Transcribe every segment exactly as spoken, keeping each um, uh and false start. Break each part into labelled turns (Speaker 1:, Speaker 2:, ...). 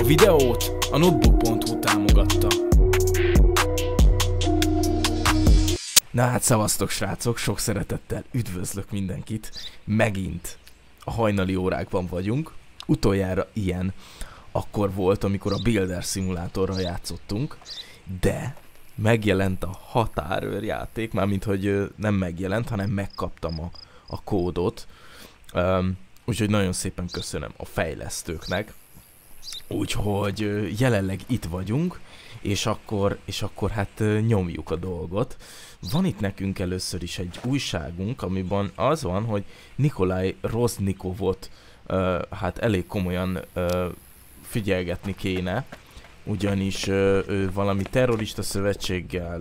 Speaker 1: videót a notebook pont hu támogatta. Na hát szevasztok srácok, sok szeretettel üdvözlök mindenkit. Megint a hajnali órákban vagyunk. Utoljára ilyen akkor volt, amikor a Builder szimulátorral játszottunk, de megjelent a határőr játék, mármint hogy nem megjelent, hanem megkaptam a, a kódot. Um, úgyhogy nagyon szépen köszönöm a fejlesztőknek. Úgyhogy jelenleg itt vagyunk, és akkor, és akkor hát nyomjuk a dolgot. Van itt nekünk először is egy újságunk, amiben az van, hogy Nikolaj Roznikovot uh, hát elég komolyan uh, figyelgetni kéne, ugyanis uh, ő valami terrorista szövetséggel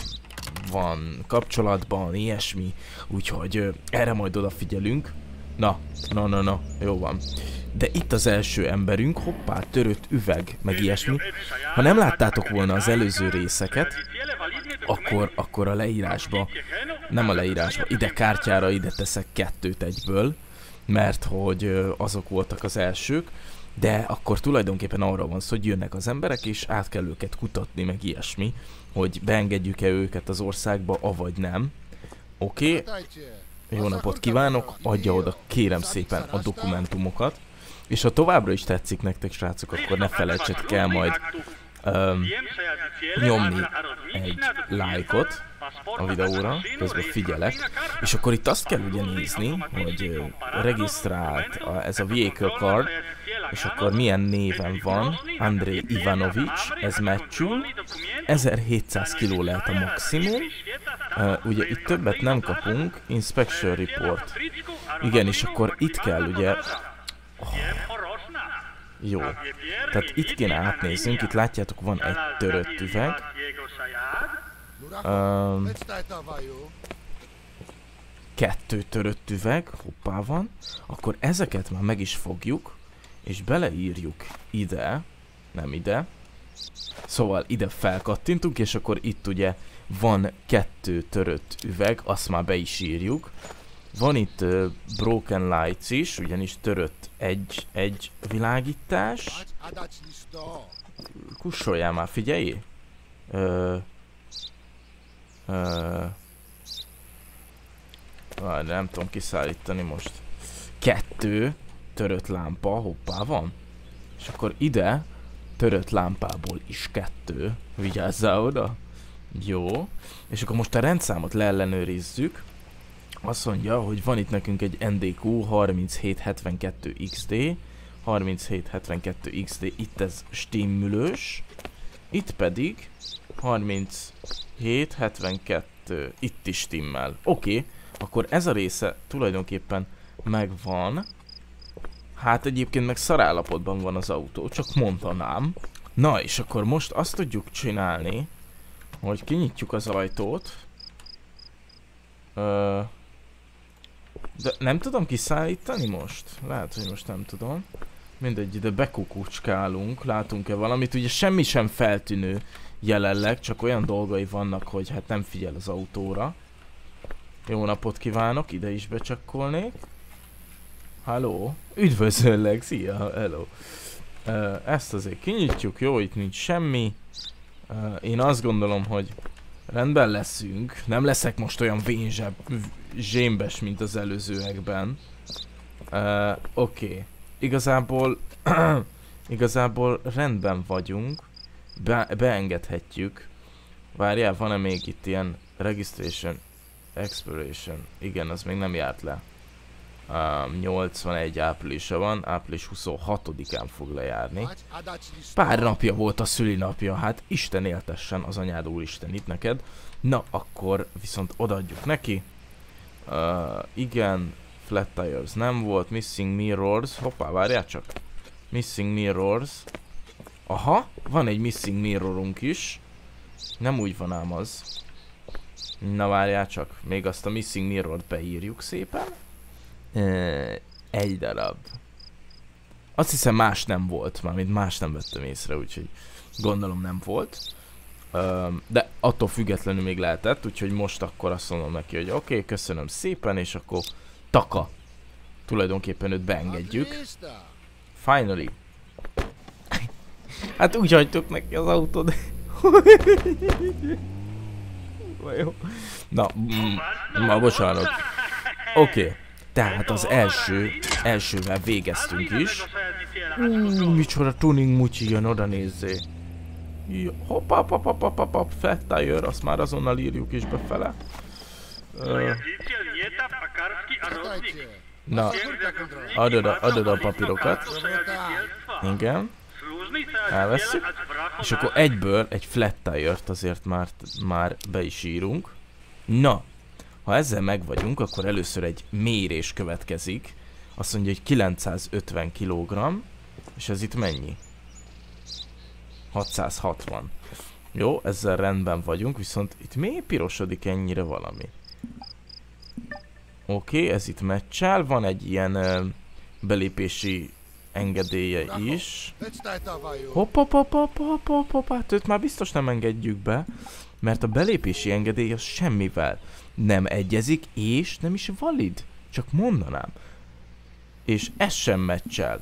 Speaker 1: van kapcsolatban, ilyesmi, úgyhogy uh, erre majd odafigyelünk. Na, na, na, na, jó van. De itt az első emberünk, hoppá, törött üveg, meg ilyesmi. Ha nem láttátok volna az előző részeket, akkor, akkor a leírásba, nem a leírásba, ide kártyára ide teszek kettőt egyből, mert hogy azok voltak az elsők, de akkor tulajdonképpen arra van szó, hogy jönnek az emberek, és át kell őket kutatni, meg ilyesmi, hogy beengedjük-e őket az országba, avagy nem. Oké? Okay. Jó napot kívánok, adja oda kérem szépen a dokumentumokat. És ha továbbra is tetszik nektek srácok, akkor ne felejtsetek el majd um, nyomni egy lájkot a videóra, közben figyelek. És akkor itt azt kell ugye nézni, hogy uh, regisztrált a, ez a vehicle card, és akkor milyen néven van, Andrei Ivanovics, ez matchul, ezerhétszáz kiló lehet a maximum, uh, ugye itt többet nem kapunk, inspection report, igen, és akkor itt kell ugye, oh. Jó, tehát itt kéne átnézzünk, itt látjátok van egy törött üveg, um, kettő törött üveg, hoppá van, akkor ezeket már meg is fogjuk, és beleírjuk ide, nem ide, szóval ide felkattintunk, és akkor itt ugye van kettő törött üveg, azt már be is írjuk. Van itt uh, broken lights is, ugyanis törött egy, egy világítás. Kussoljál már, figyelj! Uh, uh, várj, nem tudom kiszállítani most. Kettő törött lámpa, hoppá van. És akkor ide törött lámpából is kettő. Vigyázzál oda. Jó. És akkor most a rendszámot leellenőrizzük. Azt mondja, hogy van itt nekünk egy N D Q harminchét hetvenkettő X D. harminchét hetvenkettő X D, itt ez stimmülős. Itt pedig harminchét hetvenkettő, itt is stimmel. Oké, okay, akkor ez a része tulajdonképpen megvan. Hát egyébként meg szarállapotban van az autó, csak mondanám. Na és akkor most azt tudjuk csinálni, hogy kinyitjuk az ajtót. Ö, de nem tudom kiszállítani most? Lehet, hogy most nem tudom. Mindegy, ide bekukucskálunk. Látunk-e valamit? Ugye semmi sem feltűnő jelenleg, csak olyan dolgai vannak, hogy hát nem figyel az autóra. Jó napot kívánok, ide is becsakkolnék. Halló, üdvözöllek, szia, hello. Uh, ezt azért kinyitjuk, jó, itt nincs semmi. Uh, én azt gondolom, hogy rendben leszünk. Nem leszek most olyan vénzsebb, zsémbes, mint az előzőekben. Uh, Oké, okay. Igazából, igazából rendben vagyunk. Be beengedhetjük. Várjál, van-e még itt ilyen registration, expiration? Igen, az még nem járt le. Um, nyolcvanegy áprilisa van, április huszonhatodikán fog lejárni. Pár napja volt a szülinapja, hát Isten éltessen az anyád úristen itt neked. Na, akkor viszont odaadjuk neki. Uh, igen, flat tires nem volt, missing mirrors, hoppá, várjál csak. Missing mirrors. Aha, van egy missing mirrorunk is. Nem úgy van ám az. Na várjál csak, még azt a missing mirrort beírjuk szépen. Uh, egy darab. Azt hiszem más nem volt, mármint más nem vettem észre, úgyhogy gondolom nem volt. Uh, de attól függetlenül még lehetett, úgyhogy most akkor azt mondom neki, hogy oké, okay, köszönöm szépen, és akkor taka. Tulajdonképpen őt beengedjük. Finally. Hát úgy hagytuk neki az autót. Jó. Na, mm, ma bocsánat. Oké. Okay. Tehát az első, elsővel végeztünk is. Mm, micsoda tuning mucsi jön, oda nézzé. Hoppá, hoppá, hoppá, hoppá, hoppá, flat tire, azt már azonnal írjuk is befele. Uh, na, adod a, adod a papírokat. Igen. Elvesszük. És akkor egyből egy flat tire-t azért már, már be is írunk. Na, ha ezzel megvagyunk, akkor először egy mérés következik. Azt mondja, hogy kilencszázötven kilogramm. És ez itt mennyi? hatszázhatvan. Jó, ezzel rendben vagyunk, viszont itt miért pirosodik ennyire valami? Oké, okay, ez itt meccsel, van egy ilyen uh, belépési engedélye is. Hopp, hopp, hopp, hopp, hopp, hopp, hopp, hát őt már biztos nem engedjük be, mert a belépési engedély az semmivel nem egyezik, és nem is valid. Csak mondanám. És ez sem meccsel.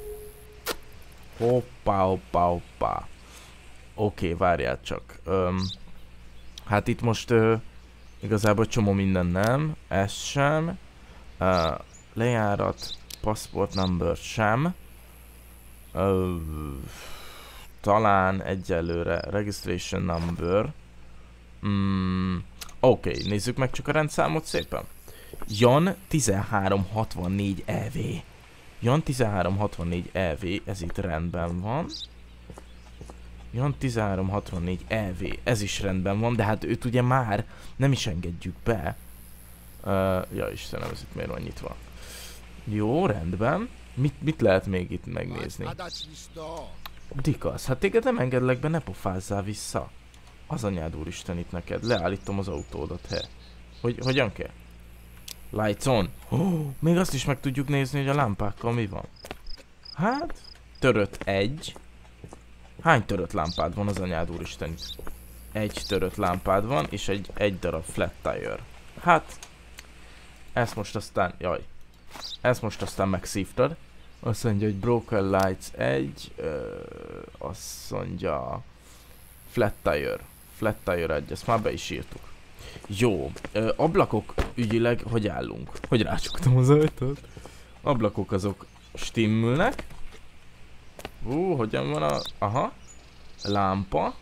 Speaker 1: Hoppá, hoppá, hoppá. Oké, okay, várjál csak. Um, hát itt most uh, igazából csomó minden nem. Ez sem. Uh, lejárat, passport number sem. Uh, talán egyelőre registration number. Mm, Oké, okay, nézzük meg csak a rendszámot szépen. Jan tizenhárom hatvannégy E V. Jan tizenhárom hatvannégy E V, ez itt rendben van. Jan tizenhárom hatvannégy E V, ez is rendben van, de hát őt ugye már nem is engedjük be. Uh, ja Istenem, ez itt miért van nyitva? Jó, rendben. Mit, mit lehet még itt megnézni? Dikasz, hát téged nem engedlek be, ne pofázzál vissza. Az anyád úristen itt neked, leállítom az autódat, he. Hogy, hogyan kell? Lights on. Oh, még azt is meg tudjuk nézni, hogy a lámpákkal mi van. Hát, törött egy. Hány törött lámpád van az anyád úristen itt? Egy törött lámpád van, és egy, egy darab flat tire. Hát, ezt most aztán, jaj. Ezt most aztán megszívtad. Azt mondja, hogy broken lights egy. Ö, azt mondja, flat tire. Flat tire egy, ezt már be is írtuk. Jó, ö, ablakok ügyileg hogy állunk? Hogy rácsuktam az ajtót? Ablakok azok stimmülnek. Hú, hogyan van a... Aha. Lámpa.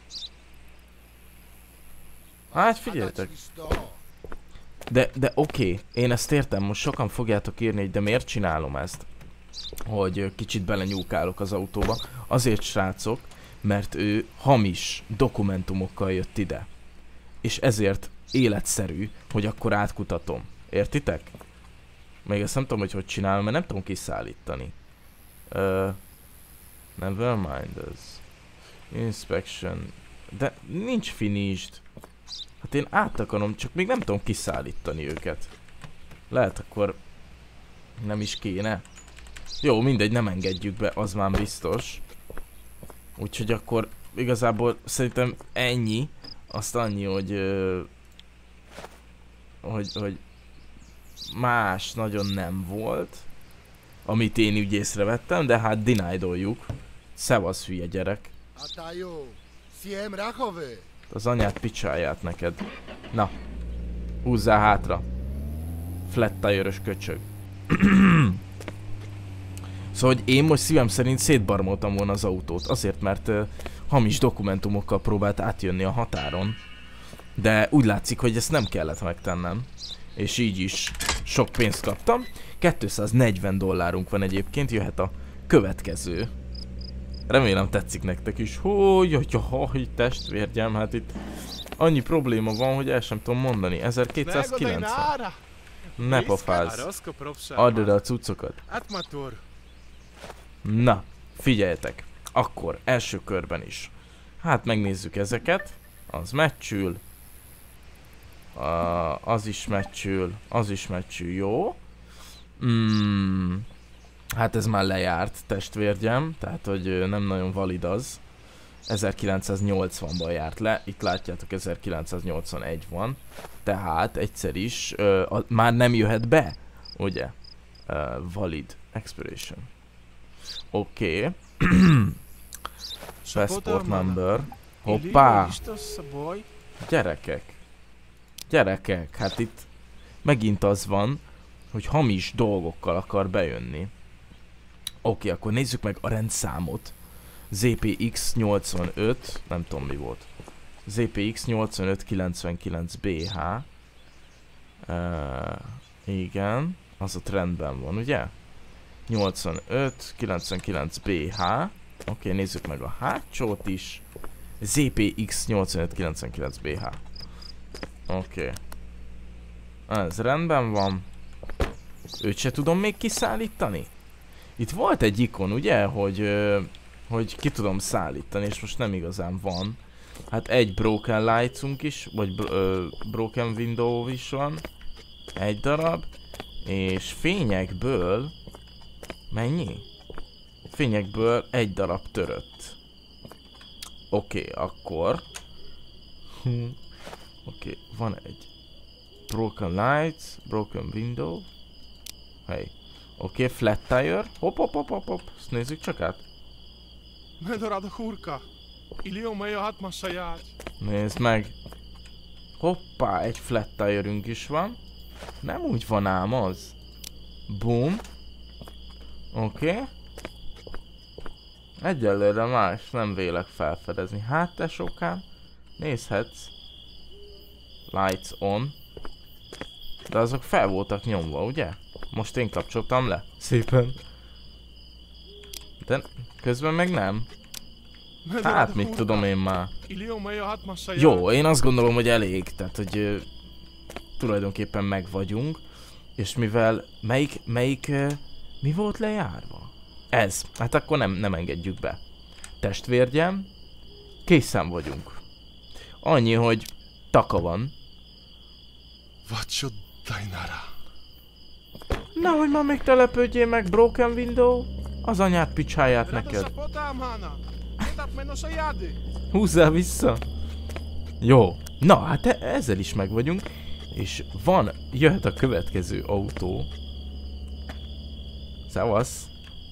Speaker 1: Hát figyeljetek. De, de oké, okay. Én ezt értem, most sokan fogjátok írni, hogy de miért csinálom ezt? Hogy kicsit belenyúlkálok az autóba. Azért srácok, mert ő hamis dokumentumokkal jött ide. És ezért életszerű, hogy akkor átkutatom. Értitek? Még ezt nem tudom, hogy hogy csinálom, mert nem tudom kiszállítani. Uh, never mind this. Inspection. De nincs finished. Hát én át akarom, csak még nem tudom kiszállítani őket. Lehet akkor nem is kéne. Jó, mindegy, nem engedjük be, az már biztos. Úgyhogy akkor igazából szerintem ennyi. Azt annyi, hogy... Uh, hogy, hogy más nagyon nem volt, amit én úgy észrevettem, de hát deniedoljuk. Szevasz, hülye gyerek. Az anyád picsáját neked. Na, húzzál hátra. Flat tire-ös köcsög. Szóval, hogy én most szívem szerint szétbarmoltam volna az autót. Azért, mert uh, hamis dokumentumokkal próbált átjönni a határon. De úgy látszik, hogy ezt nem kellett megtennem. És így is sok pénzt kaptam. kétszáznegyven dollárunk van egyébként, jöhet a következő. Remélem tetszik nektek is. Hogy, hogy, hogy testvérgyem, hát itt annyi probléma van, hogy el sem tudom mondani. ezerkétszázkilencven. Ne pofázz. Add oda a cuccokat. Na, figyeljetek. Akkor első körben is. Hát megnézzük ezeket. Az meccsül. Uh, az is meccsül. Az is meccsül. Jó. Mm, hát ez már lejárt, testvérgyem. Tehát, hogy nem nagyon valid az. ezerkilencszáznyolcvanban járt le. Itt látjátok, ezerkilencszáznyolcvanegy van. Tehát egyszer is uh, a, már nem jöhet be. Ugye? Uh, valid expiration. Oké. Okay. Passport number. Hoppá! Gyerekek. Gyerekek, hát itt megint az van, hogy hamis dolgokkal akar bejönni. Oké, akkor nézzük meg a rendszámot. zé pé iksz nyolcvanöt, nem tudom mi volt. zé pé iksz nyolcvanöt kilencvenkilenc bé há. Uh, igen, az ott rendben van, ugye? nyolcvanöt kilencvenkilenc bé há. Oké, nézzük meg a hátsót is. zé pé iksz nyolcvanöt kilencvenkilenc bé há. Oké. Ez rendben van. Őt se tudom még kiszállítani? Itt volt egy ikon, ugye, hogy, ö, hogy ki tudom szállítani, és most nem igazán van. Hát egy broken lightunk is, vagy bro ö, broken window is van. Egy darab. És fényekből... Mennyi? Fényekből egy darab törött. Oké, okay, akkor... Oké, okay, van egy... Broken lights, broken window. Hey. Oké, okay, flat tire. Hop, hop, hop, hop, hop. Ezt nézzük csak át. Nézd meg. Hoppá, egy flat tire-ünk is van. Nem úgy van ám az. Boom. Oké. Okay. Egyelőre más nem vélek felfedezni. Hát te sokán. Nézhetsz. Lights on. De azok fel voltak nyomva, ugye? Most én kapcsoltam le. Szépen. De közben meg nem. Hát mit tudom én már. Jó, én azt gondolom, hogy elég. Tehát, hogy uh, tulajdonképpen meg vagyunk. És mivel melyik, melyik, uh, mi volt lejárva? Ez. Hát akkor nem, nem engedjük be. Testvérgyem. Készen vagyunk. Annyi, hogy taka van. Nehogy már még telepődjél meg, broken window. Az anyád picsáját neked. Húzzál vissza. Jó. Na, hát e ezzel is meg vagyunk. És van, jöhet a következő autó. Szevasz.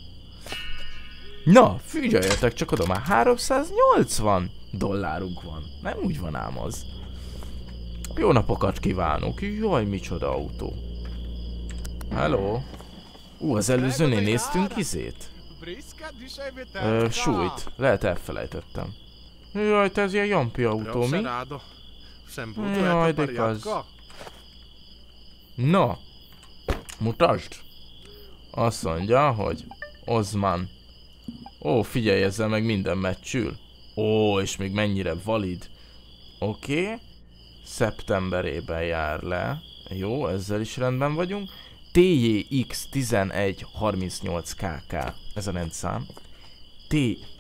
Speaker 1: Na, figyeljetek csak oda, már háromszáznyolcvan dollárunk van. Nem úgy van ám az. Jó napokat kívánok. Jaj, micsoda autó. Hello. Ú, az előzőnél néztünk izét? Ö, súlyt. Lehet elfelejtettem. Jaj, te ez ilyen jampi autó, mi? Jaj, de az. Na. Mutasd. Azt mondja, hogy Osman. Ó, figyelj, ezzel meg minden meccsül. Ó, és még mennyire valid. Oké. Okay. Szeptemberében jár le. Jó, ezzel is rendben vagyunk. té jé iksz tizenegy harmincnyolc ká ká. Ez a rendszám. T...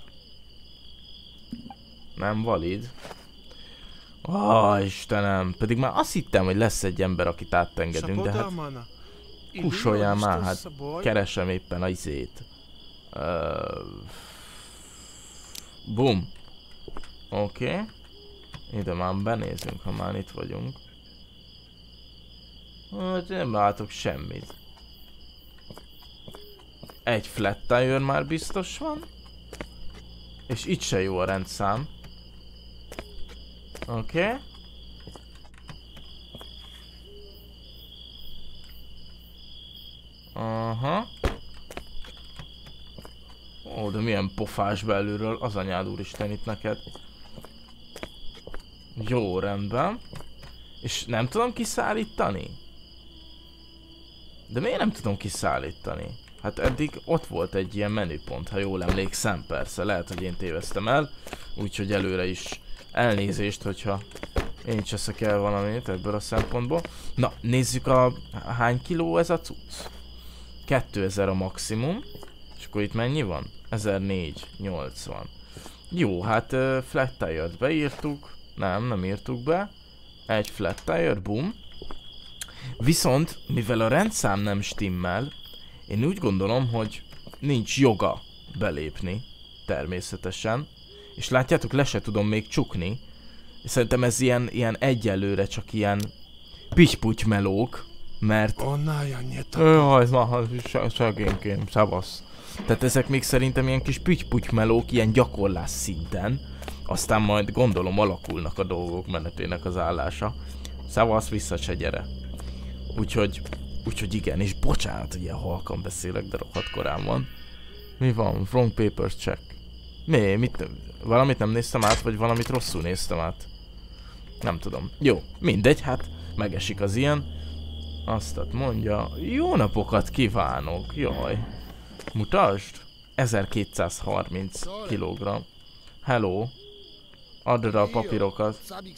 Speaker 1: Nem valid. Ó, Istenem. Pedig már azt hittem, hogy lesz egy ember, akit átengedünk, de hát... Kussoljál már, hát keresem éppen a izét. Uh... Boom. Oké. Okay. Ide már benézünk, ha már itt vagyunk. Hát nem látok semmit. Egy flat tire már biztos van. És itt se jó a rendszám. Oké. Okay. Aha. Ó, de milyen pofás belülről, az anyád úristen itt neked. Jó, rendben. És nem tudom kiszállítani? De miért nem tudom kiszállítani? Hát eddig ott volt egy ilyen menüpont, ha jól emlékszem, persze. Lehet, hogy én téveztem el. Úgyhogy előre is elnézést, hogyha én cseszek el valamit ebből a szempontból. Na, nézzük a... Hány kiló ez a cucc? kétezer a maximum. És akkor itt mennyi van? ezernégyszáznyolcvan. Jó, hát uh, flat tire-t beírtuk. Nem, nem írtuk be. Egy flat tire, boom. Viszont, mivel a rendszám nem stimmel, én úgy gondolom, hogy nincs joga belépni. Természetesen. És látjátok, le se tudom még csukni. És szerintem ez ilyen, ilyen egyelőre csak ilyen pityputy melók. Mert... Jaj, ma, szegénykém, szavasz. Tehát ezek még szerintem ilyen kis püty-puty melók, ilyen gyakorlás szinten. Aztán majd gondolom alakulnak a dolgok menetének az állása. Szevasz, vissza se gyere. Úgyhogy, úgyhogy igen, és bocsánat, hogy ilyen halkan beszélek, de rohadt korán van. Mi van? Wrong papers check. Mi? Mit? Valamit nem néztem át, vagy valamit rosszul néztem át? Nem tudom. Jó, mindegy, hát megesik az ilyen. Azt mondja, jó napokat kívánok, jaj. Mutasd. ezerkétszázharminc kilogramm. Hello. Add oda a papírokat.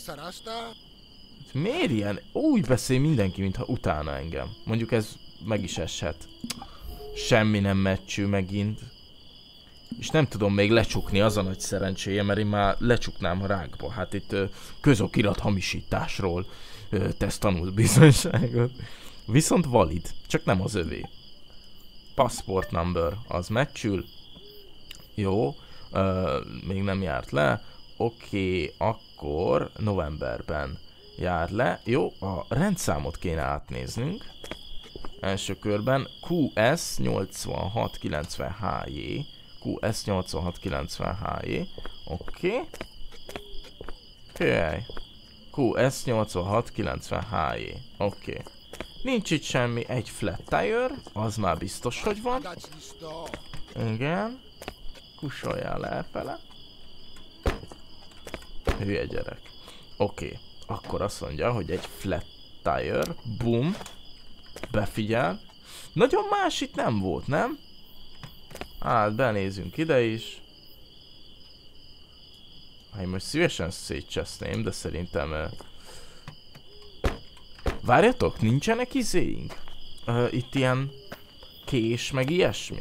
Speaker 1: Miért ilyen? Úgy beszél mindenki, mintha utána engem. Mondjuk ez meg is eshet. Semmi nem meccsű megint. És nem tudom még lecsukni, az a nagy szerencséje, mert én már lecsuknám a rákba. Hát itt ö, közokirat hamisításról ö, tesz tanult bizonyságot. Viszont valid, csak nem az övé. Passport number, az meccsül. Jó, ö, még nem járt le. Oké, akkor novemberben jár le. Jó, a rendszámot kéne átnéznünk. Első körben Q S nyolcvanhat kilencven H J. Q S nyolcvanhat kilencven H J. Oké. Okay. Q S nyolcvanhat kilencven H J. Oké. Nincs itt semmi, egy flat tire, az már biztos, hogy van. Igen. Kusoljál lefele. Hülye gyerek. Oké. Okay. Akkor azt mondja, hogy egy flat tire. Boom. Befigyel. Nagyon más itt nem volt, nem? Hát benézünk ide is. Hát most szívesen szétcseszném, de szerintem... Uh... Várjatok, nincsenek izéink? Uh, itt ilyen kés, meg ilyesmi?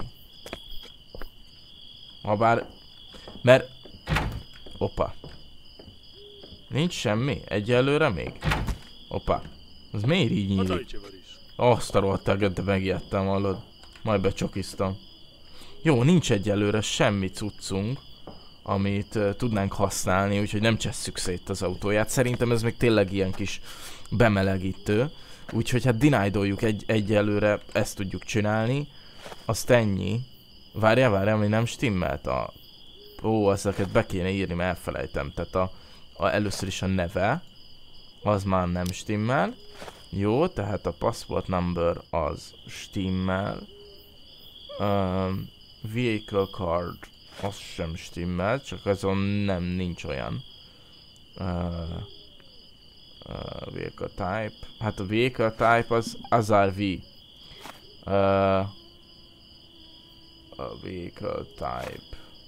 Speaker 1: Habár... Mert... Opa. Nincs semmi? Egyelőre még? Opa. Az miért így nyílik? Azt a rohadtál, de megijedtem, hallod? Majd becsokiztam. Jó, nincs egyelőre semmi cuccunk, amit uh, tudnánk használni, úgyhogy nem csesszük szét az autóját. Szerintem ez még tényleg ilyen kis bemelegítő. Úgyhogy hát deniedoljuk egy, egyelőre, ezt tudjuk csinálni. Azt ennyi. Várjál, várjál, ami nem stimmelt a... Ó, ezeket be kéne írni, mert elfelejtem. Tehát a, a, először is a neve. Az már nem stimmel. Jó, tehát a passport number az stimmel. Um, vehicle card az sem stimmel, csak azon nem nincs olyan. Uh, uh, vehicle type. Hát a vehicle type az Azar V. Uh, a vehicle type.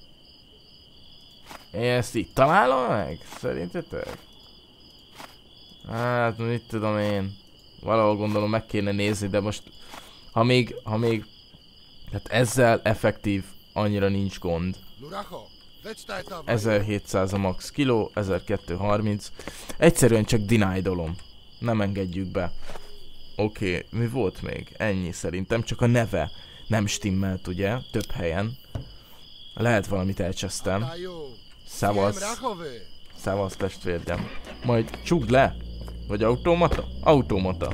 Speaker 1: Én ezt itt találom meg? Szerintetek? Hát mit tudom én. Valahol gondolom meg kéne nézni, de most ha még, ha még tehát ezzel effektív annyira nincs gond. ezerhétszáz a max kiló, ezerkétszázharminc. Egyszerűen csak deniedolom. Nem engedjük be. Oké, okay, mi volt még? Ennyi szerintem, csak a neve nem stimmelt, ugye? Több helyen. Lehet valamit elcsesztem. Szevasz. Szevasz testvérgyem. Majd csukd le. Vagy automata? Automata.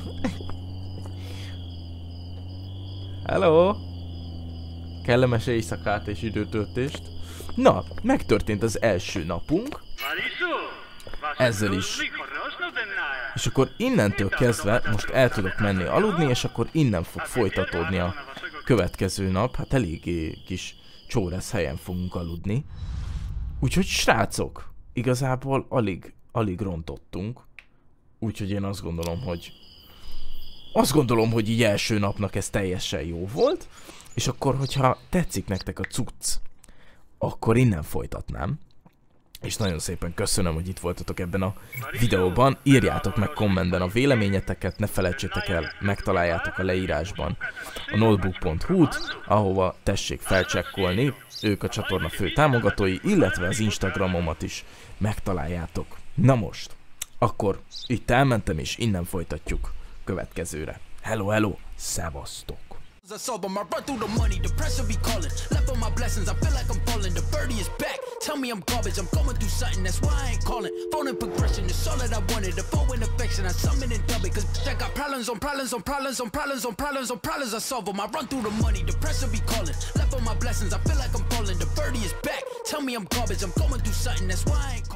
Speaker 1: Hello! Kellemes éjszakát és időtöltést. Na, megtörtént az első napunk. Ezzel is. És akkor innentől kezdve most el tudok menni aludni, és akkor innen fog folytatódni a következő nap. Hát eléggé kis csóresz helyen fogunk aludni. Úgyhogy srácok, igazából alig, alig rontottunk. Úgyhogy én azt gondolom, hogy... Azt gondolom, hogy így első napnak ez teljesen jó volt. És akkor, hogyha tetszik nektek a cucc, akkor innen folytatnám. És nagyon szépen köszönöm, hogy itt voltatok ebben a videóban. Írjátok meg kommentben a véleményeteket, ne felejtsétek el, megtaláljátok a leírásban a notebook pont hu-t, ahova tessék felcsekkolni, ők a csatorna fő támogatói, illetve az Instagramomat is megtaláljátok. Na most, akkor itt elmentem, és innen folytatjuk következőre. Hello, hello, szevasztok! I sober my run through the money, the pressure be calling. Left on my blessings, I feel like I'm falling. The birdie is back.
Speaker 2: Tell me I'm garbage, I'm going through something, that's why I ain't calling. Phone in progression, it's all that I wanted. The phone in affection, I summon and dub it. Cause I got problems on problems on problems on problems on problems on problems, I solve them. I run through the money, the pressure be calling. Left on my blessings, I feel like I'm falling. The birdie is back, tell me I'm garbage, I'm going through something, that's why I ain't